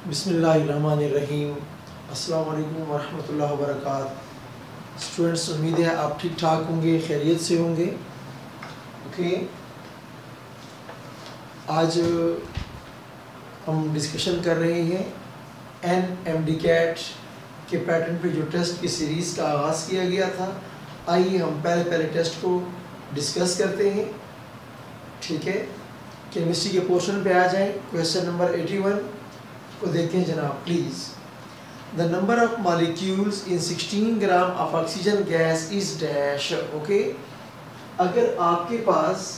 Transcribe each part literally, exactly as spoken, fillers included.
बिस्मिल्लाहिर्रहमानिर्रहीम। अस्सलाम वालेकुम वरहमतुल्लाहि वबरकातुहू। स्टूडेंट्स, उम्मीद है आप ठीक ठाक होंगे, खैरियत से होंगे। ओके, आज हम डिस्कशन कर रहे हैं एन एम डी कैट के पैटर्न पे जो टेस्ट की सीरीज़ का आगाज़ किया गया था। आइए हम पहले पहले टेस्ट को डिस्कस करते हैं। ठीक है, केमिस्ट्री के पोर्शन पे आ जाएं। क्वेश्चन नंबर इक्यासी को देखें जनाब please. The number of molecules in sixteen gram of oxygen gas is dash. Okay, अगर आपके पास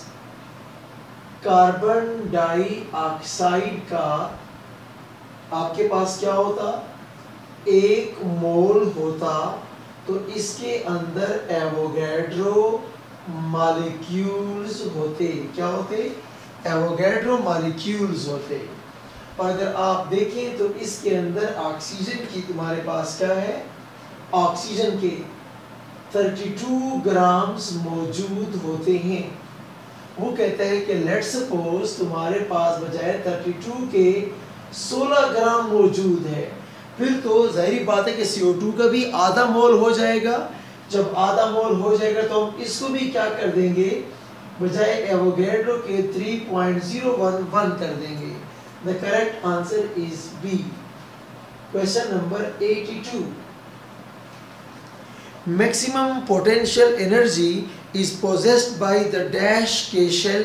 कार्बन डाइऑक्साइड का आपके पास क्या होता, एक मोल होता, तो इसके अंदर एवोगैड्रो मॉलिक्यूल्स होते। क्या होते? एवोगैड्रो मॉलिक्यूल्स होते। और अगर आप देखें तो इसके अंदर ऑक्सीजन की तुम्हारे पास क्या है, ऑक्सीजन के बत्तीस ग्राम्स मौजूद होते हैं। वो कहता है कि लेट सपोज तुम्हारे पास बजाय बत्तीस के सोलह ग्राम मौजूद है, फिर तो जाहिर बात है कि सी ओ टू का भी आधा मोल हो जाएगा। जब आधा मोल हो जाएगा तो हम इसको भी क्या कर देंगे, बजाय एवोगैड्रो के तीन पॉइंट ज़ीरो वन वन कर देंगे। The correct answer is B. Question number eighty-two. Maximum potential energy is possessed by the dash K shell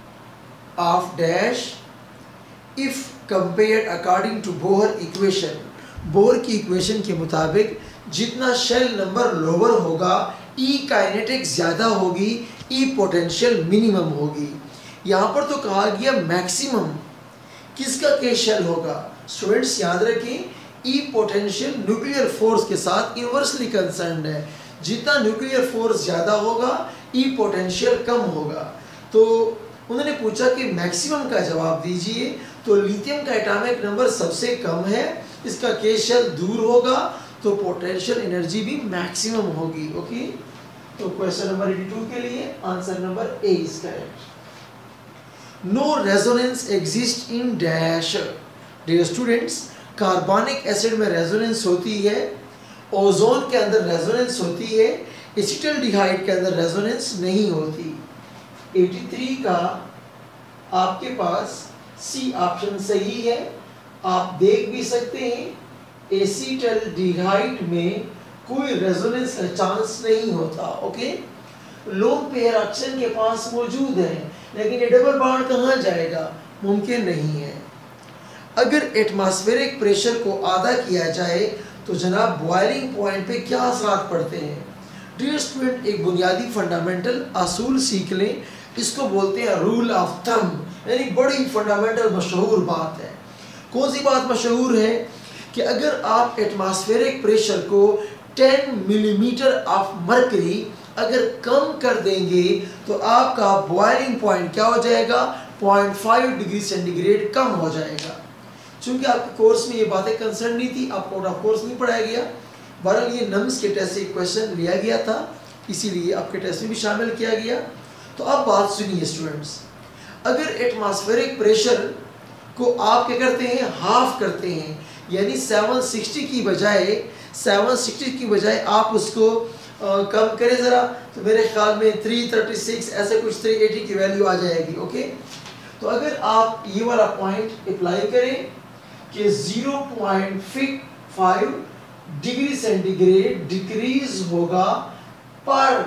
of dash if compared according to Bohr equation. Bohr की equation के मुताबिक जितना shell number lower होगा, ई kinetic ज़्यादा होगी, ई potential minimum होगी। यहाँ पर तो कहा गया मैक्सिमम किसका के शेल होगा। स्टूडेंट्स याद रखें, ई पोटेंशियल न्यूक्लियर फोर्स के साथ इन्वर्सली कंसर्न्ड है। जितना न्यूक्लियर फोर्स ज़्यादा होगा, ई पोटेंशियल कम होगा। तो उन्होंने पूछा कि मैक्सिमम का जवाब दीजिए, तो लिथियम का एटॉमिक नंबर सबसे कम है, इसका के शेल दूर होगा, तो पोटेंशियल एनर्जी भी मैक्सिमम होगी। ओके, तो क्वेश्चन नंबर बयासी के लिए answer number A is correct. No resonance exist in dash. Dear students, carbonic acid में रेजोनेंस होती है, ओजोन के अंदर रेजोनेंस होती है, एसिटल्डिहाइड के अंदर रेजोनेंस नहीं होती। तिरासी का आपके पास सी ऑप्शन सही है। आप देख भी सकते हैं एसिटल्डिहाइड में कोई रेजोनेंस का चांस नहीं होता। ओके, लोन पेयर ऑक्सीजन के पास मौजूद है, लेकिन ये डबल बॉन्ड कहाँ जाएगा, मुमकिन नहीं है। अगर एटमॉस्फेरिक प्रेशर को आधा किया जाए तो जनाब बॉइलिंग पॉइंट पे क्या असरात पड़ते हैं। डियर स्टूडेंट, एक बुनियादी फंडामेंटल असूल सीख लें, इसको बोलते हैं रूल ऑफ थंब, यानी बड़ी फंडामेंटल मशहूर बात है। कौन सी बात मशहूर है कि अगर आप एटमॉस्फेरिक प्रेशर को दस मिलीमीटर ऑफ मरकरी अगर कम कर देंगे तो आपका बॉइलिंग पॉइंट क्या हो जाएगा, पॉइंट फाइव डिग्री सेंटीग्रेड कम हो जाएगा। चूंकि आपके कोर्स में ये बातें कंसर्न नहीं थी, आपको आउट ऑफ कोर्स नहीं पढ़ाया गया। बहरहाल ये नम्स के टेस्ट से क्वेश्चन लिया गया था, इसीलिए आपके टेस्ट में भी शामिल किया गया। तो अब बात सुनिए स्टूडेंट्स, अगर एटमॉस्फेरिक प्रेशर को आप क्या करते हैं, हाफ करते हैं, यानी सात सौ साठ की बजाय सात सौ साठ की बजाय आप उसको आ, कम करें ज़रा, तो मेरे ख्याल में तीन सौ छत्तीस ऐसे कुछ तीन सौ अस्सी की वैल्यू आ जाएगी। ओके, तो अगर आप ये वाला पॉइंट अप्लाई करें कि zero point five degree centigrade decrease होगा पर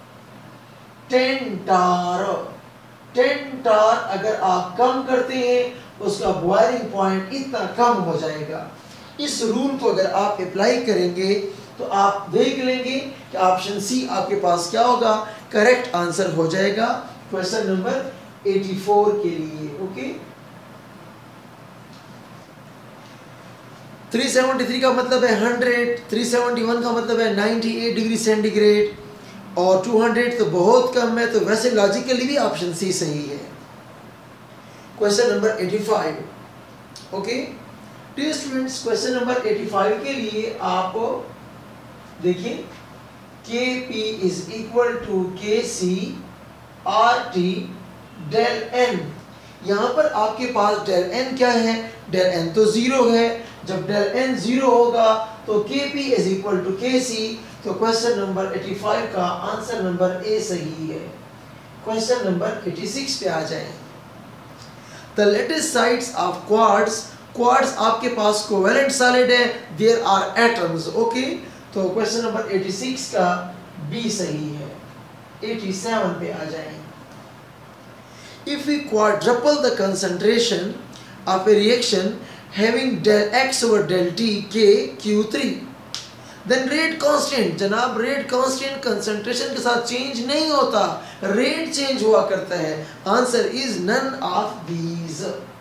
टेन टार टेन टार अगर आप कम करते हैं उसका बॉइलिंग पॉइंट इतना कम हो जाएगा। इस रूल को अगर आप अप्लाई करेंगे तो आप देख लेंगे कि ऑप्शन सी आपके पास क्या होगा, करेक्ट आंसर हो जाएगा क्वेश्चन नंबर चौरासी के लिए। ओके, तीन सौ तिहत्तर का मतलब है सौ, तीन सौ इकहत्तर का मतलब है अट्ठानवे डिग्री सेंटीग्रेड, और दो सौ तो बहुत कम है, तो वैसे लॉजिकली भी ऑप्शन सी सही है। क्वेश्चन नंबर पचासी। Okay dear students, question number पचासी के लिए आप देखिए, के P is equal to K C R T del N, यहाँ पर आपके पास डेल एन क्या है, डेल एन तो ज़ीरो है। जब डेल एन ज़ीरो होगा तो के P is equal to K सी। तो क्वेश्चन नंबर पचासी का आंसर नंबर ए सही है। क्वेश्चन नंबर छियासी पे आ जाएं। The latest sides of quartz, quartz आपके पास कोवेलेंट सॉलिड है, देयर आर एटम्स। ओके, तो क्वेश्चन नंबर छियासी का बी सही है। सत्तासी पे आ जाएं। If we quadruple the concentration of a reaction having del X over del T K Q three, then rate constant, जनाब rate constant concentration के साथ change नहीं होता, rate change हुआ करता है। Answer is none of these.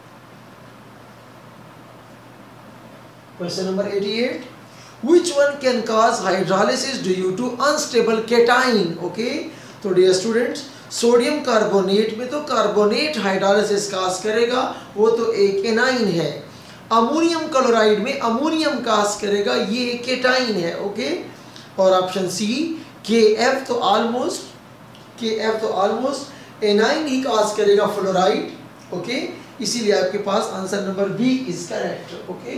Question number eighty-eight. Which one can cause hydrolysis due to unstable cation? Okay, तो dear students, sodium carbonate में तो कार्बोनेट हाइड्रोलाइसिस काज करेगा, वो तो एक एनाइन है। अमोनियम क्लोराइड में अमोनियम काज करेगा, ये एक केटाइन है। ओके, और ऑप्शन सी के एफ तो ऑलमोस्ट के एफ तो ऑलमोस्ट एनाइन ही काज करेगा फ्लोराइड। ओके, इसीलिए आपके पास answer number B is correct. Okay,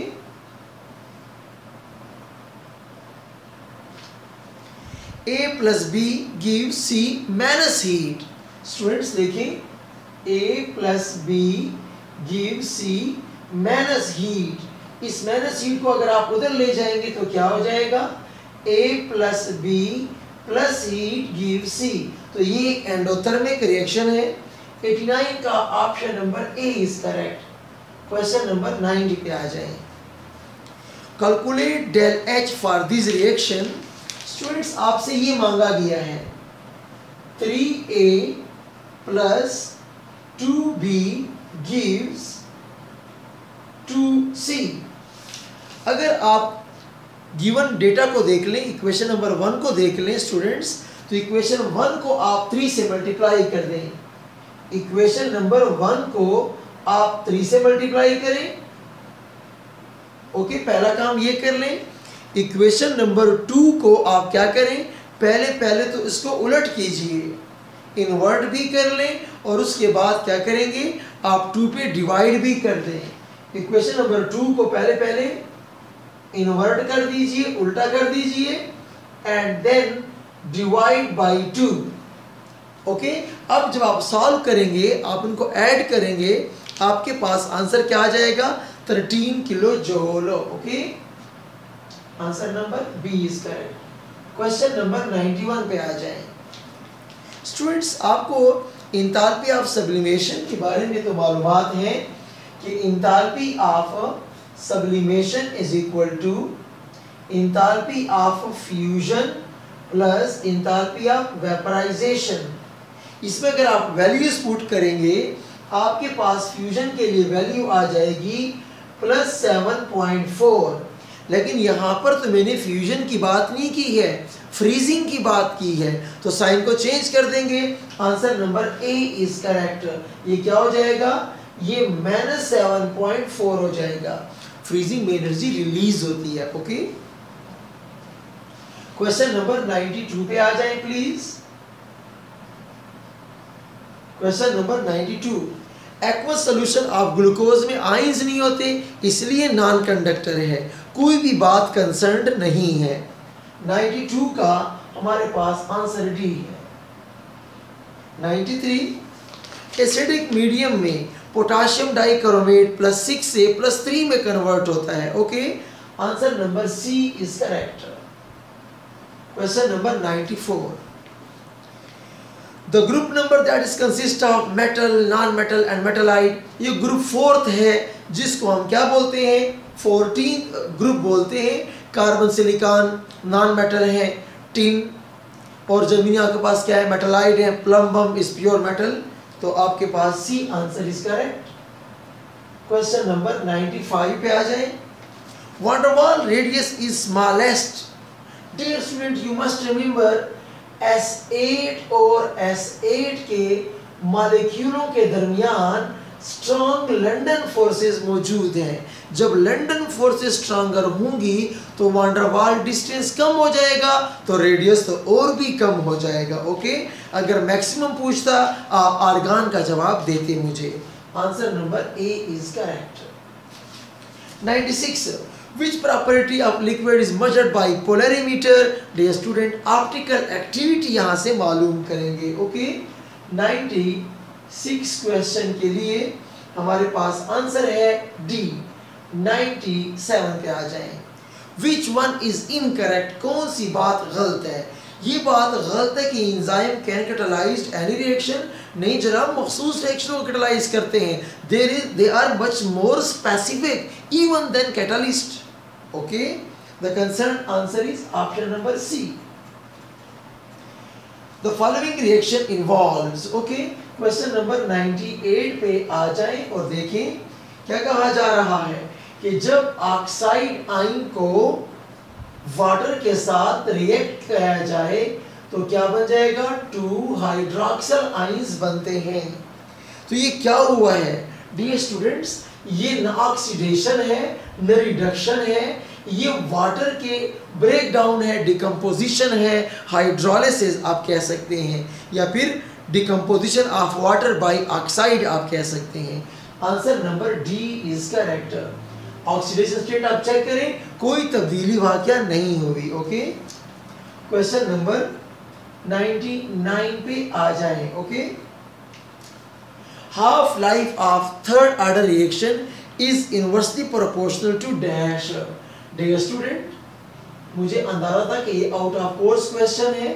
A plus B gives C minus heat. Students देखें, A plus B gives C minus heat. इस minus heat को अगर आप उधर ले जाएंगे तो क्या हो जाएगा? A plus B plus heat gives C. तो ये एक एंडोथर्मिक रिएक्शन है। नवासी का option number A is correct. Question number नब्बे पे आ जाएं। Calculate del H for this reaction. Students आपसे ये मांगा गया है three A plus two B gives two C. अगर आप गिवन डेटा को देख लें, इक्वेशन नंबर वन को देख लें स्टूडेंट्स, तो इक्वेशन वन को आप थ्री से मल्टीप्लाई कर दें। इक्वेशन नंबर वन को आप थ्री से मल्टीप्लाई करें। ओके, पहला काम ये कर लें। इक्वेशन नंबर टू को आप क्या करें, पहले पहले तो इसको उलट कीजिए, इन्वर्ट भी कर लें, और उसके बाद क्या करेंगे, आप टू पे डिवाइड भी कर दें। इक्वेशन नंबर टू को पहले पहले इन्वर्ट कर दीजिए, उल्टा कर दीजिए, and then divide by two. Okay, अब जब आप सॉल्व करेंगे, आप उनको ऐड करेंगे, आपके पास आंसर क्या आ जाएगा, thirteen kilo joule. Okay, answer number B is correct. Question number इक्यानवे पे आ जाएं। स्टूडेंट्स, आपको इंथैल्पी ऑफ सब्लिमेशन के बारे में तो मालूमात है कि enthalpy of sublimation is equal to enthalpy of fusion plus enthalpy of vaporisation. इसमें अगर आप वैल्यूज पुट करेंगे, आपके पास फ्यूजन के लिए वैल्यू आ जाएगी प्लस सेवन पॉइंट फोर। लेकिन यहाँ पर तो मैंने फ्यूजन की बात नहीं की है, फ्रीजिंग की बात की है, तो साइन को चेंज कर देंगे। Answer number A is correct. ये क्या हो जाएगा, ये माइनस सेवन पॉइंट फोर हो जाएगा। फ्रीजिंग में एनर्जी रिलीज होती है। ओके, क्वेश्चन नंबर बानवे पे आ जाए प्लीज। क्वेश्चन नंबर बानवे, एक्वस सोल्यूशन ऑफ ग्लूकोज में आयंस नहीं होते, इसलिए नॉन कंडक्टर है। कोई भी बात कंसर्न्ड नहीं है। बानवे का हमारे पास आंसर डी है। तिरानवे, एसिडिक मीडियम में पोटाशियम डाइक्रोमेट प्लस सिक्स से प्लस थ्री में कन्वर्ट होता है। Okay, answer number C is correct. Question number चौरानवे, the group number that is consist of metal, non metal and metalloid, ये group fourth है, जिसको हम क्या बोलते हैं, फोर्टीन ग्रुप बोलते हैं। कार्बन सिलिकॉन नॉन मेटल है, टिन, और जमीनी आपके पास क्या है, मेटलाइट है, प्लम्बम इज प्योर मेटल। तो आपके पास C answer is correct. Question number पचानवे पे आ जाए। Van Waals radius is smallest. Dear student, you must remember S eight और एस एट के मॉलिक्यूलों के दरमियान स्ट्रॉन्ग लंडन फोर्सेस मौजूद हैं। जब लंडन फोर्सेस स्ट्रॉन्गर होंगी तो वान डेर वाल डिस्टेंस कम हो जाएगा, तो रेडियस तो और भी कम हो जाएगा। ओके, अगर मैक्सिमम पूछता, आप आर्गन का जवाब देते मुझे। Answer number A is correct. Ninety six, which property of liquid is measured by polarimeter? Dear student, optical activity यहाँ से मालूम करेंगे। ओके, नाइंटी सिक्स क्वेश्चन के लिए हमारे पास आंसर है डी। नाइंटी सेवन पे आ जाएं। Which one is incorrect? कौन सी बात गलत है? ये बात गलत है कि enzyme can catalyse any reaction. नहीं जनाब, मखसूस रिएक्शन को कैटालाइज करते हैं। There is they are much more specific even than catalyst. Okay, the concern answer is option number C. The following reaction involves. Okay, question number ninety eight पे आ जाएं और देखें क्या कहा जा रहा है कि जब ऑक्साइड आयन को वाटर के साथ रिएक्ट कराया जाए तो क्या बन जाएगा? टू हाइड्रोक्सिल आयंस बनते हैं। तो ये क्या हुआ है डियर स्टूडेंट्स? ये न ऑक्सीडेशन है न रिडक्शन है, ये वाटर के ब्रेक डाउन है, डिकम्पोजिशन है, हाइड्रोलिसिस आप कह सकते हैं, या फिर decomposition of water by oxide आप कह सकते हैं। Answer number D is correct. Oxidation state आप चेक करें, कोई तब्दीली वाकया नहीं हुई। Okay, question number ninety nine पे आ जाएं। Okay, half life of third order reaction is inversely proportional to dash. Dear student, मुझे अंदाजा था कि ये आउट ऑफ कोर्स क्वेश्चन है।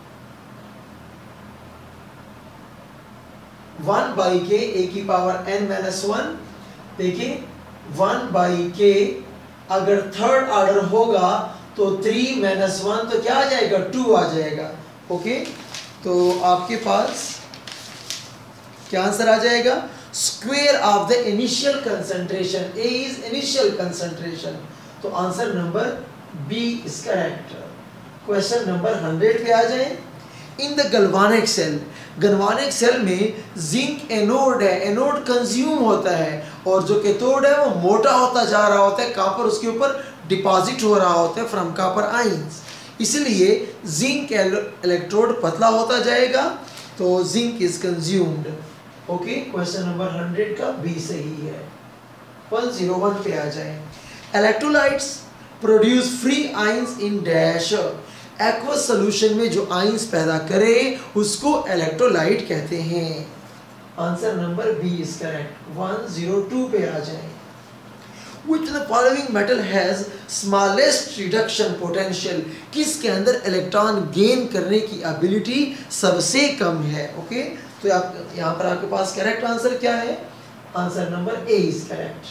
वन बाई के ए की पावर एन माइनस वन। देखिए, वन बाई के अगर थर्ड ऑर्डर होगा तो थ्री माइनस वन तो क्या आ जाएगा? टू आ जाएगा। ओके, तो आपके पास क्या आंसर आ जाएगा? Square of the initial concentration. A is initial concentration, तो answer number B is correct. Question number hundred पे आ जाएं। In the galvanic cell, galvanic cell में जिंक एनोड है, एनोड कंज्यूम होता है और जो कैथोड है वो मोटा होता जा रहा होता है, कॉपर उसके ऊपर डिपॉजिट हो रहा होता है फ्रॉम कॉपर आयंस, इसलिए जिंक इलेक्ट्रोड पतला होता जाएगा, तो zinc is consumed. Okay, question number hundred का बी सही है। वन ज़ीरो वन पे आ जाएं। Electrolytes produce free ions in dash. Aqueous solution में जो आयंस पैदा करे उसको इलेक्ट्रोलाइट कहते हैं। Answer number B is correct. One zero two पे आ जाएं। Which the following metal has smallest reduction potential? किसके अंदर इलेक्ट्रॉन गेन करने की एबिलिटी सबसे कम है? ओके, तो आप यहाँ पर आपके पास करेक्ट आंसर क्या है? Answer number A is correct.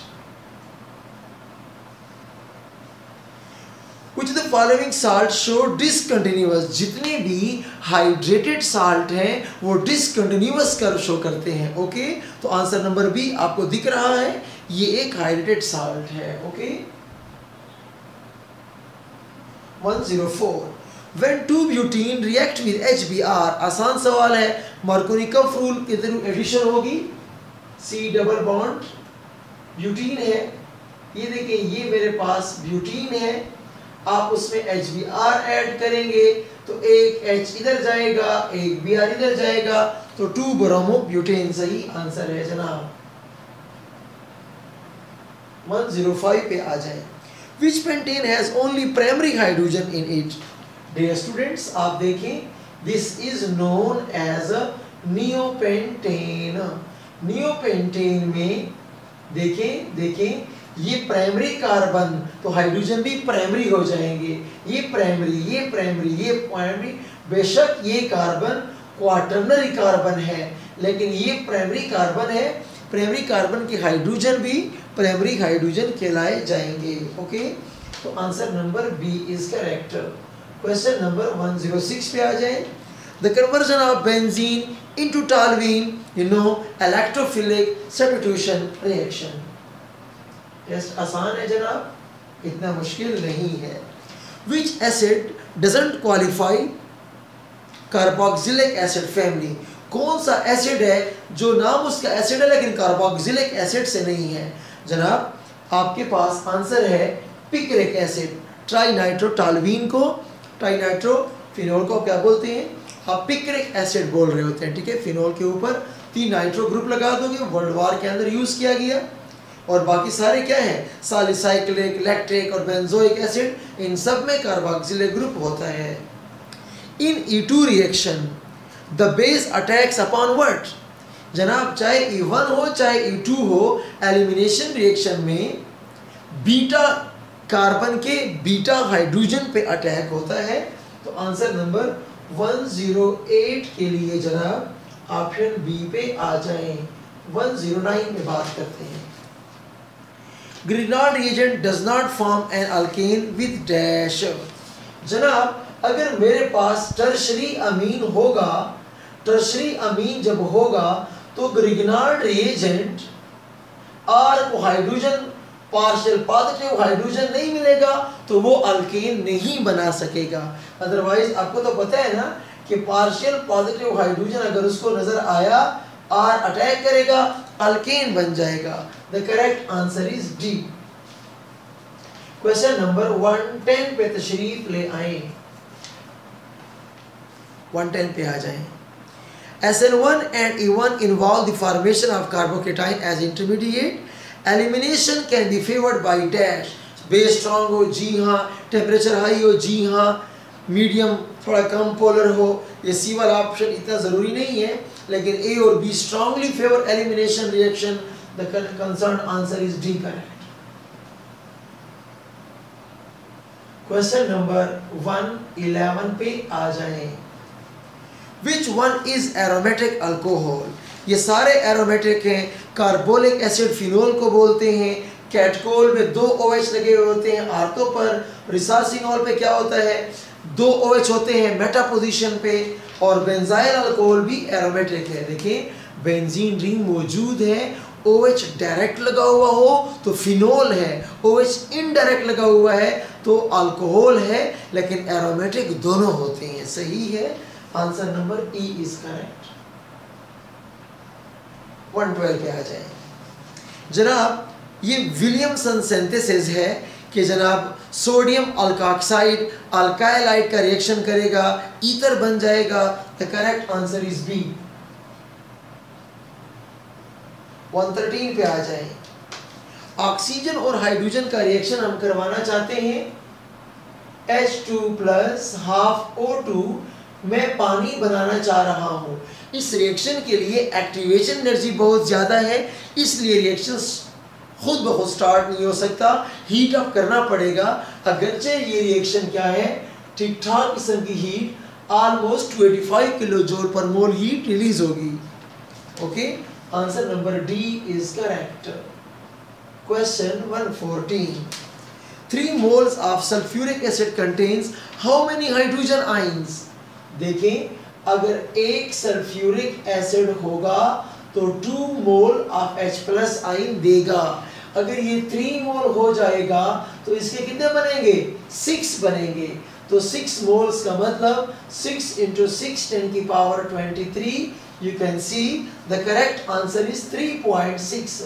Which the following salt show discontinuous? जितने भी हाइड्रेटेड साल्ट हैं वो डिसकंटिन्यूअस कर्व शो करते हैं। ओके, तो आंसर नंबर बी आपको दिख रहा है, ये एक हाइड्रेटेड साल्ट है। Okay, one zero four. When two butene react with H B r, आसान सवाल है, मार्कोनिकॉफ रूल के थ्रू एडिशन होगी, C डबल बॉन्ड ब्यूटीन है, ये देखिए ये मेरे पास ब्यूटीन है, आप उसमें H B r ऐड करेंगे तो एक H इधर जाएगा, एक B r इधर जाएगा, तो टू ब्रोमो ब्यूटेन सही आंसर है जनाब। वन ज़ीरो फाइव पे आ जाएं। Which pentane has only primary hydrogen in it? Dear students, आप देखें, this is known as a neopentane। neopentane में देखें देखें ये प्राइमरी कार्बन, तो हाइड्रोजन भी प्राइमरी हो जाएंगे, ये प्राइमरी ये प्राइमरी ये प्राइमरी। बेशक ये कार्बन क्वाटरनरी कार्बन है लेकिन ये प्राइमरी कार्बन है, प्राइमरी कार्बन के हाइड्रोजन भी प्राइमरी हाइड्रोजन कहलाए जाएंगे। ओके, तो answer number B is correct. Question number one zero six पे आ जाएं। The conversion of benzene into toluene, you know, electrophilic substitution reaction. Test आसान है जनाब, इतना मुश्किल नहीं है। Which acid doesn't qualify carboxylic acid family? कौन सा एसिड है जो नाम उसका एसिड है लेकिन कार्बोक्सिलिक एसिड से नहीं है? जनाब आपके पास आंसर है पिक्रिक एसिड। ट्राइनाइट्रोटॉल्यूइन को, ट्राइनाइट्रोफिनोल को क्या बोलते हैं? आप पिक्रिक एसिड बोल रहे होते हैं, ठीक है, फिनोल के ऊपर, तीन नाइट्रो ग्रुप लगा दोगे, वर्ल्ड वार के अंदर यूज किया गया। और बाकी सारे क्या है, सैलिसाइक्लिक, लैक्टिक और बेंजोइक एसिड, इन सब में कार्बोक्सिलिक ग्रुप होता है। In E two reaction the base attacks upon what, जनाब चाहे ई वन हो चाहे ई टू हो, एलिमिनेशन रिएक्शन में बीटा कार्बन के बीटा हाइड्रोजन पे अटैक होता है। तो आंसर नंबर एक सौ आठ के लिए जनाब ऑप्शन बी पे आ जाएं। एक सौ नौ में बात करते हैं। Grignard reagent does not form an alkane with dash। जनाब अगर मेरे पास टर्शरी अमीन होगा, टर्शरी अमीन जब होगा तो ग्रिग्नार्ड रिएजेंट आर को हाइड्रोजन पार्शियल पॉजिटिव हाइड्रोजन नहीं मिलेगा तो वो अल्केन नहीं बना सकेगा। अदरवाइज आपको तो पता है ना कि पार्शियल पॉजिटिव हाइड्रोजन अगर उसको नजर आया, आर अटैक करेगा, अल्केन बन जाएगा। The correct answer is D. Question number एक सौ दस पे तशरीफ ले आए, एक सौ दस पे आ जाएं। S N one and E one involve the formation of carbocation as intermediate. Elimination can be favored by dash। Base strong हो जी हाँ, टेम्परेचर हाई हो जी हाँ, मीडियम थोड़ा कम पोलर हो। ये सी वाला ऑप्शन इतना ज़रूरी नहीं है, लेकिन ए और B strongly favour elimination reaction. The concern answer is D correct. Question number एक सौ ग्यारह पे आ जाएं। Which one is aromatic alcohol? ये सारे एरोमेटिक हैं। कार्बोलिक एसिड फिनोल को बोलते हैं। कैटकोल में दो OH लगे हुए होते हैं आर्थो पर। रिसासिनोल पे क्या होता है, दो OH होते हैं मेटा पोजीशन पे। और बेंजाइल अल्कोहल भी एरोमेटिक है। देखिए बेंजीन रिंग मौजूद है, OH डायरेक्ट लगा हुआ हो तो फिनोल है, OH इनडायरेक्ट लगा हुआ है तो अल्कोहल है, लेकिन एरोमेटिक दोनों होते हैं। सही है, answer number E is correct. एक सौ बारह पे आ जाए। जनाब ये विलियमसन सिंथेसिस है कि जनाब सोडियम अल्कोक्साइड अल्काइलाइड का रिएक्शन करेगा, ईथर बन जाएगा। The correct answer is B. एक सौ तेरह पे आ जाए। ऑक्सीजन और हाइड्रोजन का रिएक्शन हम करवाना चाहते हैं। H two plus half O two मैं पानी बनाना चाह रहा हूँ। इस रिएक्शन के लिए एक्टिवेशन एनर्जी बहुत ज़्यादा है, इसलिए रिएक्शन खुद ब खुद स्टार्ट नहीं हो सकता, हीट अप करना पड़ेगा। अगरचे ये रिएक्शन क्या है, ठीक ठाक किस्म की हीट, ऑलमोस्ट पच्चीस kilo joule per mole heat release होगी। Okay, answer number D is correct. Question एक सौ चौदह। Three moles of sulphuric acid contains how many hydrogen ions. देखें अगर एक सल्फ्यूरिक एसिड होगा तो two mole of H plus ion देगा। अगर ये थ्री मोल हो जाएगा तो इसके कितने बनेंगे, सिक्स बनेंगे। तो सिक्स मोल्स का मतलब सिक्स इंटू सिक्स टेन की power twenty three. You can see the correct answer is three point six.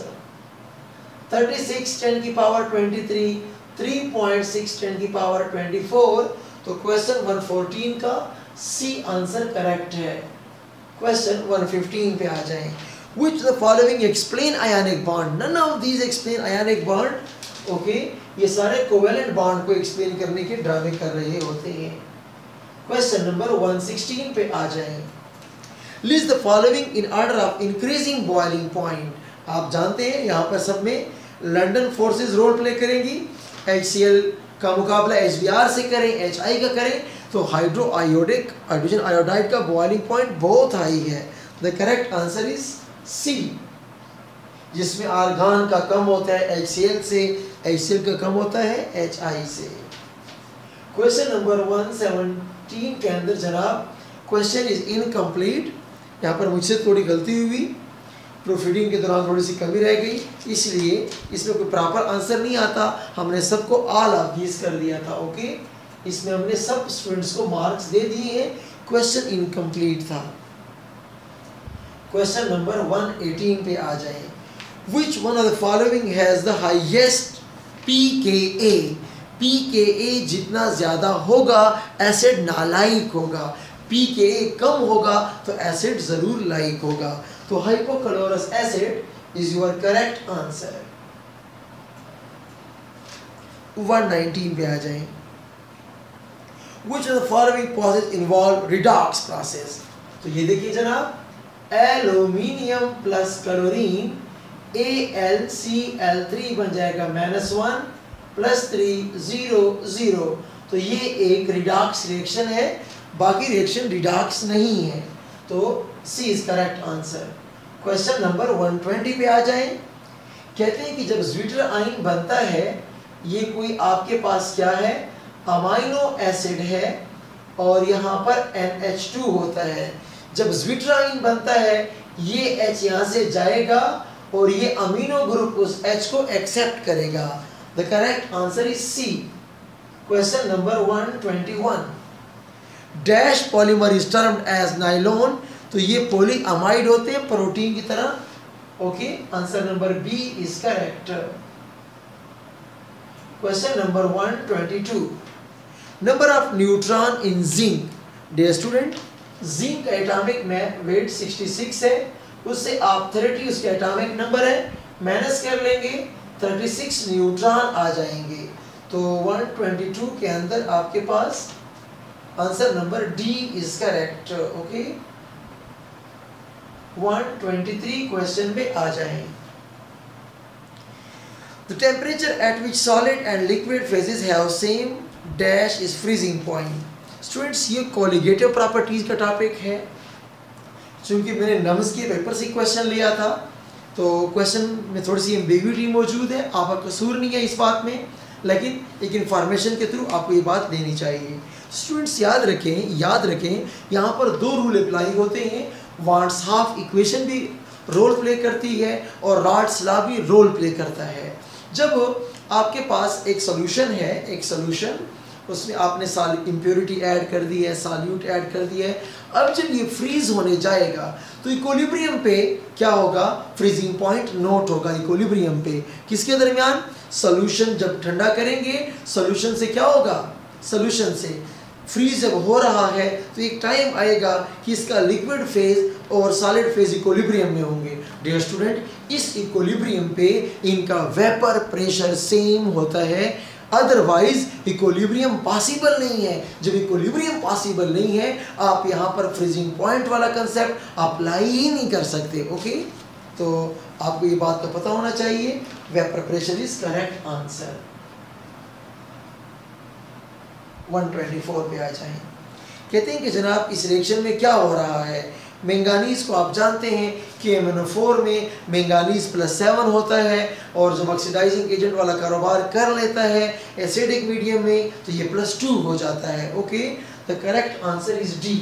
Thirty six ten की power twenty three, three point six ten की पावर ट्वेंटी फोर। तो question एक सौ चौदह का C answer correct है। Question एक सौ पंद्रह पे आ जाएं। Which the following explain ionic bond? None of these explain ionic bond. Okay, ये सारे कोवेलेंट बॉन्ड को एक्सप्लेन करने के ड्रामे कर रहे होते हैं। क्वेश्चन नंबर एक सौ सोलह पे आ जाएं। List the following in order of increasing boiling point. आप जानते हैं यहाँ पर सब में लंदन फोर्सेस रोल प्ले करेंगी। एच सी एल का मुकाबला एच बी आर से करें, एच आई का करें, तो हाइड्रो आयोडिक हाइड्रोजन आयोडाइड का बॉइलिंग पॉइंट बहुत हाई है। The correct answer is C, जिसमें आर्गान का कम होता है एच सी एल से, एच सी एल का कम होता है एच आई से। क्वेश्चन नंबर एक सौ सत्रह के अंदर जनाब क्वेश्चन इज इनकम्प्लीट। यहाँ पर मुझसे थोड़ी गलती हुई, प्रोफीडिंग के दौरान थोड़ी सी कमी रह गई, इसलिए इसमें कोई प्रॉपर आंसर नहीं आता। हमने सबको आल ऑफ दीस कर दिया था। ओके, इसमें हमने सब स्टूडेंट्स को मार्क्स दे दिए हैं। क्वेश्चन इनकम्प्लीट था। क्वेश्चन नंबर एक सौ अठारह पे आ जाएं। Which one of the following has the highest pKa? pKa जितना ज़्यादा होगा एसिड नालायक होगा, pKa कम होगा तो एसिड ज़रूर लाइक होगा। तो hypochlorous acid is your correct answer. One nineteen पे आ जाएं। Which of the following process involve redox process? तो ये देखिए जनाब, aluminium plus chlorine A L C L three बन जाएगा minus one plus three zero zero. तो ये एक रिडॉक्स रिएक्शन है, बाकी रिएक्शन रिडॉक्स नहीं है, तो C is correct answer. Question number one twenty पे आ जाएं। कहते हैं कि जब ज्विटर आयन बनता है, ये कोई आपके पास क्या है, अमाइनो एसिड है और यहाँ पर एन एच टू होता है। जब ज्विटर आयन बनता है, ये H यहाँ से जाएगा और ये अमीनो ग्रुप उस H को एक्सेप्ट करेगा। The correct answer is C. Question number one twenty one. Dash polymer is termed as nylon. तो ये पॉली अमाइड होते हैं प्रोटीन की तरह। Okay, answer number B is correct. Question number one twenty two. Number of neutron in zinc. Dear student, zinc का atomic में weight sixty six है, उससे आप थर्टी उसके एटॉमिक नंबर है, माइनस कर लेंगे थर्टी सिक्स न्यूट्रॉन आ जाएंगे। तो वन ट्वेंटी टू के अंदर आपके पास answer number D is correct. Okay, one twenty three question पे आ जाएं। The temperature at which solid and liquid phases have same dash is freezing point. Students, ये कोलिगेटिव प्रॉपर्टीज का टॉपिक है। चूंकि मैंने नम्स के पेपर से क्वेश्चन लिया था, तो क्वेश्चन में थोड़ी सी एम्बिग्यूटी मौजूद है, आपका कसूर नहीं है इस बात में, लेकिन एक इंफॉर्मेशन के थ्रू आपको ये बात देनी चाहिए। स्टूडेंट्स याद रखें याद रखें यहाँ पर दो रूल अप्लाई होते हैं। वांट्स हाफ इक्वेशन भी रोल प्ले करती है और रॉड्स लॉ भी रोल प्ले करता है। जब आपके पास एक सॉल्यूशन है, एक सॉल्यूशन उसमें आपने साल इम्प्योरिटी ऐड कर दी है, सॉल्यूट ऐड कर दिया है, अब जब ये फ्रीज होने जाएगा तो इक्विलिब्रियम पे क्या होगा, फ्रीजिंग पॉइंट नोट होगा इक्विलिब्रियम पे। किसके दरमियान, सॉल्यूशन जब ठंडा करेंगे, सॉल्यूशन से क्या होगा, सॉल्यूशन से फ्रीज जब हो रहा है तो एक टाइम आएगा कि इसका लिक्विड फेज और सॉलिड फेज इक्विलिब्रियम में होंगे। डियर स्टूडेंट, इस इक्विलिब्रियम पे इनका वेपर प्रेशर सेम होता है, अदरवाइज इक्विलिब्रियम पॉसिबल नहीं है। जब इक्विलिब्रियम पॉसिबल नहीं है, आप यहाँ पर फ्रीजिंग पॉइंट वाला कंसेप्ट अप्लाई ही नहीं कर सकते। ओके, तो आपको ये बात का पता होना चाहिए। Vapour pressure is correct answer. One twenty four पे आ जाएं। कहते हैं कि जनाब इस रिएक्शन में क्या हो रहा है। मैंगानीज को आप जानते हैं कि एम एन ओ फोर में मैंगानीज प्लस सेवन होता है और जब ऑक्सीडाइजिंग एजेंट वाला कारोबार कर लेता है एसिडिक मीडियम में तो ये प्लस टू हो जाता है। Okay, the correct answer is D.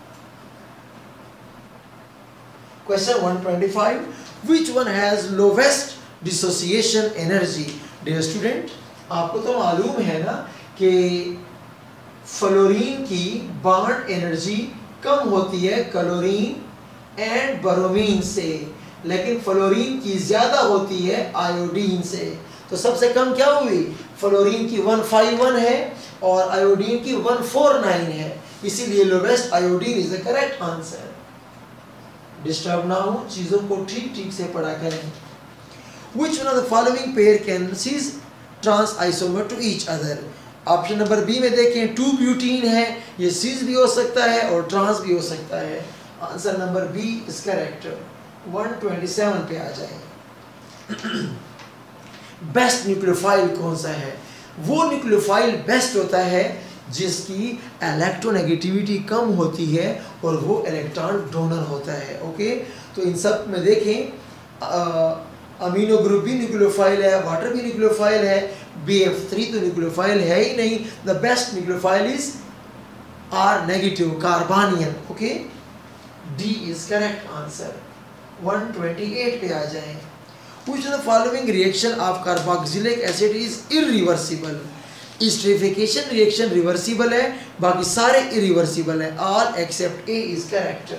Question one twenty five. Which one has lowest dissociation energy. Dear student, आपको तो मालूम है ना कि फ्लोरीन की बॉन्ड एनर्जी कम होती है क्लोरीन एंड ब्रोमीन से, लेकिन फ्लोरीन की ज्यादा होती है आयोडीन से। तो सबसे कम क्या हुई, फ्लोरीन की वन फिफ्टी वन है और आयोडीन की वन फोर्टी नाइन है, इसीलिए lowest iodine is the correct answer. Disturb ना हो, चीजों को ठीक ठीक से पढ़ा करें। Which one of the following pair can cis trans isomer to each other? Option number B में देखें, टू ब्यूटीन है, ये सीज भी हो सकता है और ट्रांस भी हो सकता है। Answer number B is correct. One twenty seven पे आ जाए। बेस्ट न्यूक्लियोफाइल कौन सा है, वो न्यूक्लियोफाइल बेस्ट होता है जिसकी इलेक्ट्रोनेगेटिविटी कम होती है और वो इलेक्ट्रॉन डोनर होता है। ओके, तो इन सब में देखें, अमीनो ग्रुप भी न्यूक्लियोफाइल है, वाटर भी न्यूक्लियोफाइल है, बी एफ थ्री तो न्यूक्लियोफाइल है ही नहीं। The best nucleophile is R negative carbanion. Okay, D is correct answer. One twenty eight पे आ जाएं। Which of the following reaction of carboxylic acid is irreversible. Esterification reaction reversible है, बाकी सारे इरिवर्सिबल है। All except A is correct.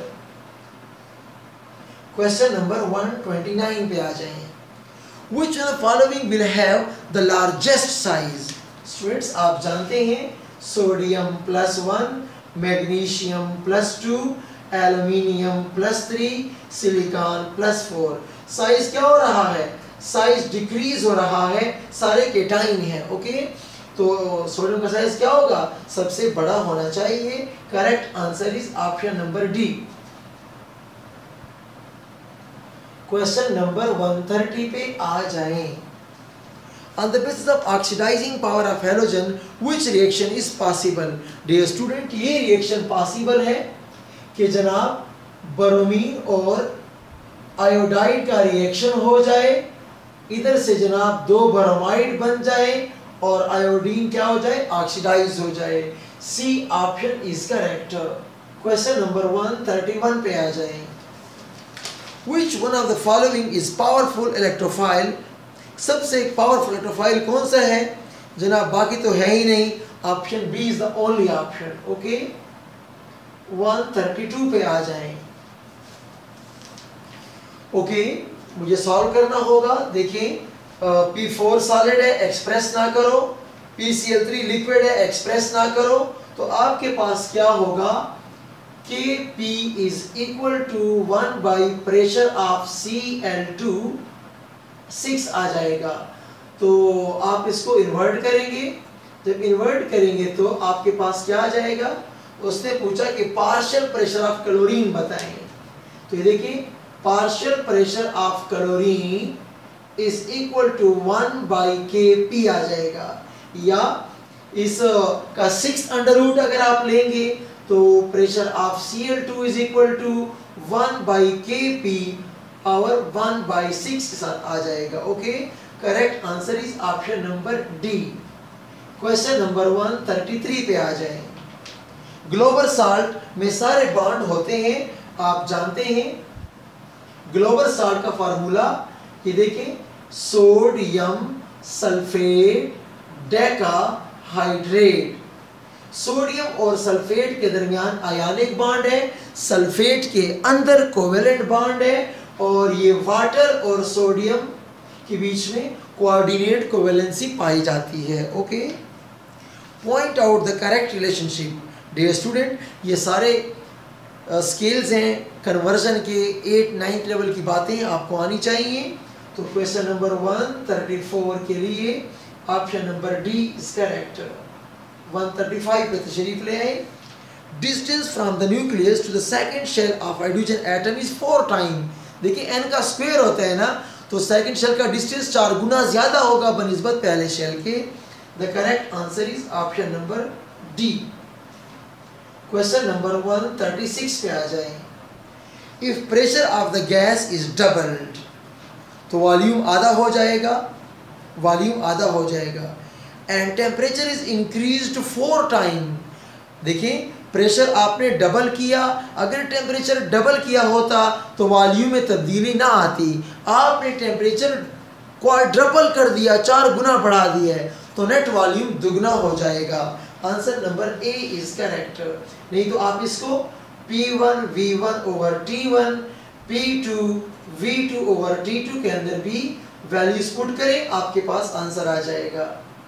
Question number one twenty nine पे आ जाएं। Which of the following will have the largest size? Students, आप जानते हैं sodium plus one, magnesium plus two aluminium plus three, silicon plus four. Size क्या हो रहा है, साइज डिक्रीज हो रहा है, सारे केटाइन है। ओके, तो सोडियम का साइज क्या होगा, सबसे बड़ा होना चाहिए। Correct answer is option number D. Question number एक सौ तीस पे आ जाएं। On the basis of oxidizing power of halogen, which reaction is possible? Dear student, ये reaction possible है कि जनाब ब्रोमीन और आयोडाइड का रिएक्शन हो जाए, इधर से जनाब दो ब्रोमाइड बन जाए और आयोडीन क्या हो जाए, ऑक्सीडाइज हो जाए। C option is correct. Question number एक सौ इकतीस पे आ जाए। Which one of the following is powerful electrophile? सबसे पावरफुल इलेक्ट्रोफाइल कौन सा है जनाब, बाकी तो है ही नहीं। Option B is the only option. Okay, एक सौ बत्तीस पे आ जाएं। ओके, मुझे सॉल्व करना होगा। देखिए, पी फोर सॉलिड है, एक्सप्रेस ना करो, P C L three liquid है, एक्सप्रेस ना करो, तो आपके पास क्या होगा कि P is equal to one by pressure of C L two, six आ जाएगा। तो आप इसको इन्वर्ट करेंगे, जब इन्वर्ट करेंगे तो आपके पास क्या आ जाएगा, उसने पूछा कि पार्शियल प्रेशर ऑफ क्लोरीन बताएं। तो ये देखिए, partial pressure of chlorine is equal to one by K P आ जाएगा, या इस का सिक्स अंडर रूट अगर आप लेंगे तो pressure of C L two is equal to one by K P power one by six के साथ आ जाएगा। Okay, correct answer is option number D. Question number एक सौ तैंतीस पे आ जाएं। ग्लोबल साल्ट में सारे बॉन्ड होते हैं, आप जानते हैं। ग्लोबल साल्ट का फार्मूला ये देखें, sodium sulphate deca hydrate. Sodium और सल्फेट के दरमियान आयनिक बॉन्ड है, सल्फेट के अंदर कोवेलेंट बॉन्ड है, और ये वाटर और सोडियम के बीच में कोऑर्डिनेट कोवेलेंसी पाई जाती है। Okay, point out the correct relationship. Dear student, ये सारे स्केल्स हैं कन्वर्जन के, एट नाइन्थ लेवल की बातें आपको आनी चाहिए। तो क्वेश्चन नंबर एक सौ चौंतीस के लिए option number D is correct. एक सौ पैंतीस पे तशरीफ ले आए। Distance from the nucleus to the second shell of hydrogen atom is four time. देखिए, एन का स्क्वायर होता है ना, तो सेकंड शेल का डिस्टेंस चार गुना ज्यादा होगा बनिस्बत पहले शेल के। The correct answer is option number D. Question number एक सौ छत्तीस पे आ जाए। If pressure of the gas is doubled, तो वॉल्यूम आधा हो जाएगा, वॉल्यूम आधा हो जाएगा। And temperature is increased four time. देखिए, प्रेशर आपने डबल किया, अगर टेम्परेचर डबल किया होता तो वॉल्यूम में तब्दीली ना आती। आपने टेम्परेचर क्वाड्रपल कर दिया, चार गुना बढ़ा दिया है, तो नेट वॉल्यूम दुगना हो जाएगा। Answer number A is correct. नहीं तो आप इसको P one V one over T one, P two V two over T two के अंदर भी वैल्यूज पुट करें, आपके पास आंसर आ जाएगा।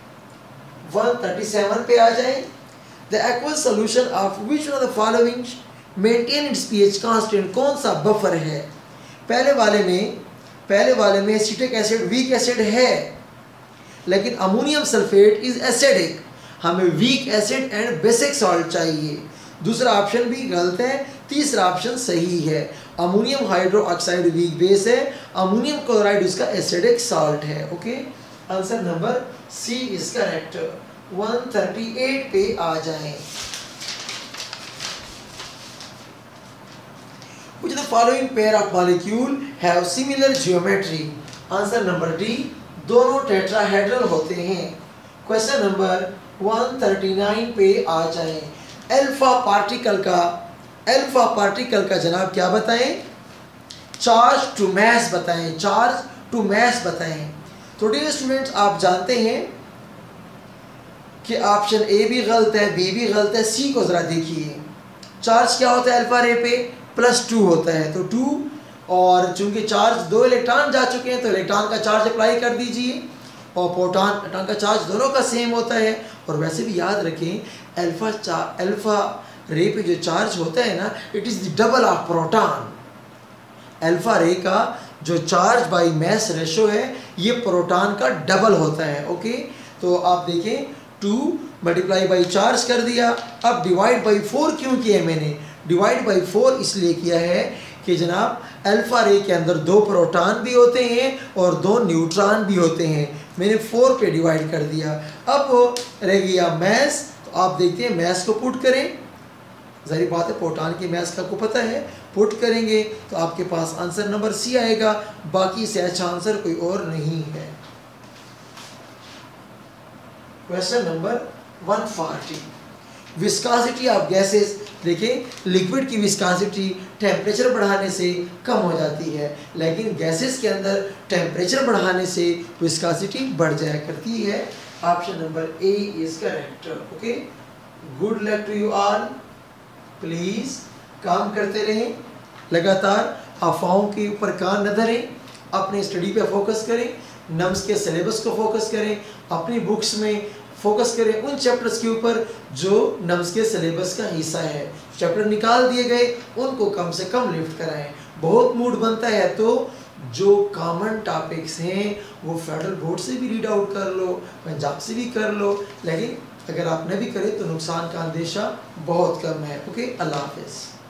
एक सौ सैंतीस पे आ जाए। The aqueous solution of which one of the following maintain its pH constant? कौन सा बफर है? पहले वाले में पहले वाले में एसिटिक एसिड वीक एसिड है, लेकिन अमोनियम सल्फेट इज एसिडिक। हमें weak acid and basic salt चाहिए। दूसरा ऑप्शन भी गलत है, तीसरा ऑप्शन सही है। Ammonium hydro oxide weak base है, अमोनियम क्लोराइड उसका एसिडिक सॉल्ट है। Okay, answer number C is correct. एक सौ अड़तीस पे आ जाएं। Which of the following pair of molecule have similar geometry? Answer number D, दोनों टेट्राहेड्रल होते हैं। क्वेश्चन नंबर एक सौ उनतालीस पे आ जाएं। अल्फा पार्टिकल का अल्फा पार्टिकल का जनाब क्या बताएं? चार्ज टू मैस बताएं, चार्ज टू मैस बताएं। तो डियर स्टूडेंट्स, आप जानते हैं कि ऑप्शन ए भी गलत है, बी भी गलत है, सी को ज़रा देखिए। चार्ज क्या होता है अल्फा रे पे? प्लस टू होता है, तो टू, और चूंकि चार्ज दो इलेक्ट्रॉन जा चुके हैं तो इलेक्ट्रॉन का चार्ज अप्लाई कर दीजिए, और प्रोटॉन प्रोटॉन का चार्ज दोनों का सेम होता है। और वैसे भी याद रखें, अल्फा चार अल्फा रे पे जो चार्ज होता है ना, it is the double of proton. Alpha ray का जो चार्ज बाई मैस रेशो है ये प्रोटॉन का डबल होता है। ओके, तो आप देखें टू मल्टीप्लाई बाई चार्ज कर दिया। अब डिवाइड बाई फोर क्यों किया मैंने? डिवाइड बाई फोर इसलिए किया है कि जनाब अल्फा रे के अंदर दो प्रोटॉन भी होते हैं और दो न्यूट्रॉन भी होते हैं। मैंने फोर पे डिवाइड कर दिया। अब रह गया मैस, तो आप देखते हैं मैस को पुट करें, ज़ाहिर बात है प्रोटॉन की मैस का को पता है, पुट करेंगे तो आपके पास आंसर नंबर सी आएगा। बाकी से अच्छा आंसर कोई और नहीं है। Question number one forty, viscosity of gases. देखिए लिक्विड की विस्कोसिटी टेम्परेचर बढ़ाने से कम हो जाती है, लेकिन गैसेस के अंदर टेम्परेचर बढ़ाने से विस्कोसिटी बढ़ जाया करती है। Option number A is correct. Okay, good luck to you all. Please काम करते रहें, लगातार अफवाहों के ऊपर कान न धरें, अपने स्टडी पे फोकस करें, नम्स के सिलेबस को फोकस करें, अपनी बुक्स में फोकस करें उन चैप्टर्स के ऊपर जो नम्स के सिलेबस का हिस्सा है। चैप्टर निकाल दिए गए उनको कम से कम लिफ्ट कराएं। बहुत मूड बनता है तो जो कॉमन टॉपिक्स हैं वो फेडरल बोर्ड से भी रीड आउट कर लो, पंजाब से भी कर लो, लेकिन अगर आप न भी करें तो नुकसान का अंदेशा बहुत कम है। ओके, अल्लाह हाफिज़।